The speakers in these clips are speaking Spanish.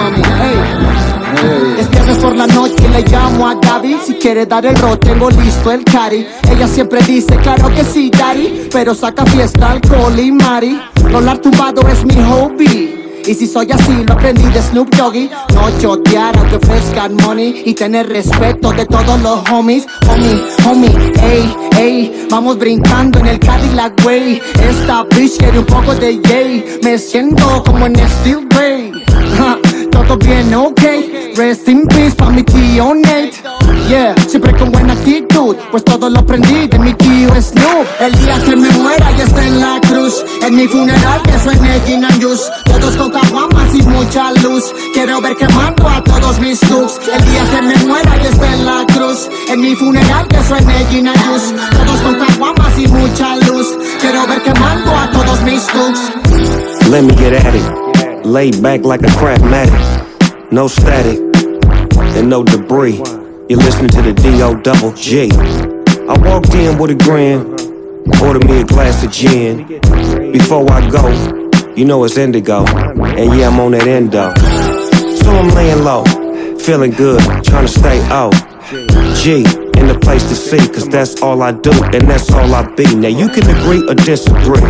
mami, ey. Es viernes por la noche y le llamo a Gaby. Si quiere dar el rol, tengo listo el cari. Ella siempre dice, claro que sí, daddy, pero saca fiesta, alcohol y mari. Rolar tumbado es mi hobby. Y si soy así, lo aprendí de Snoop Doggy. No chotear aunque ofrezcan money. Y tener respeto de todos los homies. Homie, ey, ey. Vamos brincando en el Cadillac way. Esta bitch quiere un poco de yay. Me siento como en Steel Grey. Todo bien, ok. Rest in peace pa' mi tío Nate. Yeah, siempre con buena actitud, pues todo lo aprendí de mi tío Snoop. El día que me muera ya está en la cruz. En mi funeral que suene gin and juice. Todos con caguamas y mucha luz. Quiero ver quemando a todos mis thugs. El día que me muera ya está en la cruz. En mi funeral que suene gin and juice. Todos con caguamas y mucha luz. Quiero ver quemando a todos mis thugs. Let me get at it. Lay back like a Craftmatic. No static and no debris. You're listening to the D.O.Double-G. I walked in with a grin, ordered me a glass of gin. Before I go, you know it's indigo, and yeah, I'm on that endo. So I'm laying low, feeling good, trying to stay O. G, in the place to see, cause that's all I do, and that's all I be. Now you can agree or disagree.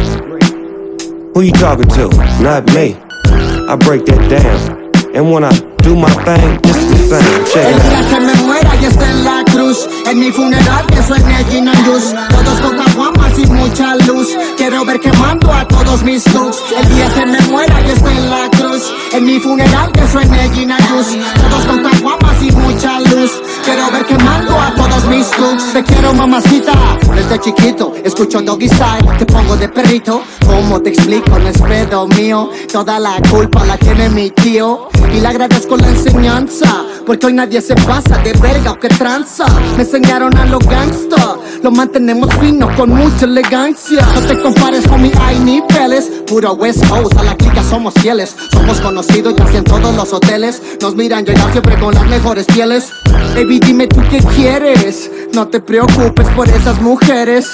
Who you talking to? Not me. I break that down. And when I do my thing, this is the same. Check it out. El día que me muera ya está en la cruz. En mi funeral que suene gin and juice. Todos con caguamas y mucha luz. Quiero ver quemando a todos mis thugs. El día que me muera ya está en la cruz. En mi funeral que suene gin and juice. Todos con caguamas y mucha luz. Quiero ver quemando a todos mis thugs. Te quiero, mamacita, desde chiquito escucho Doggy Style, te pongo de perrito. ¿Cómo te explico? No es pedo mío. Toda la culpa la tiene mi tío. Y le agradezco la enseñanza, porque hoy nadie se pasa de verga o que tranza. Me enseñaron a los gangsta, lo mantenemos fino con mucha elegancia. No te compares con mi hay niveles, puro West Coast, a la clica somos fieles. Somos conocidos casi en todos los hoteles. Nos miran llegar siempre con las mejores pieles. Baby, dime tú qué quieres, no te preocupes por esas mujeres.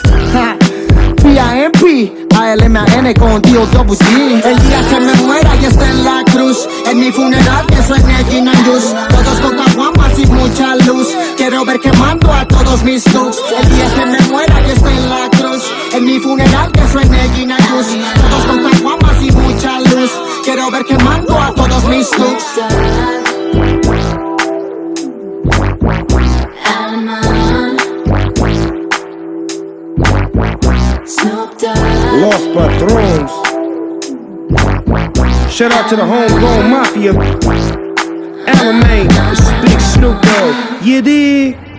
P.I.M.P. A-L-M-A-N con D.O.Double-G. El día que me muera ya está en la cruz. En mi funeral que suene gin and juice. Todos con caguamas y mucha luz. Quiero ver quemando a todos mis thugs. El día que me muera ya está en la cruz. En mi funeral que suene gin and juice. Todos con caguamas y mucha luz. Quiero ver quemando a todos mis thugs. Los Patrons. Shout out to the homegrown mafia. Alamane, this is Big Snoop Dogg. You dig?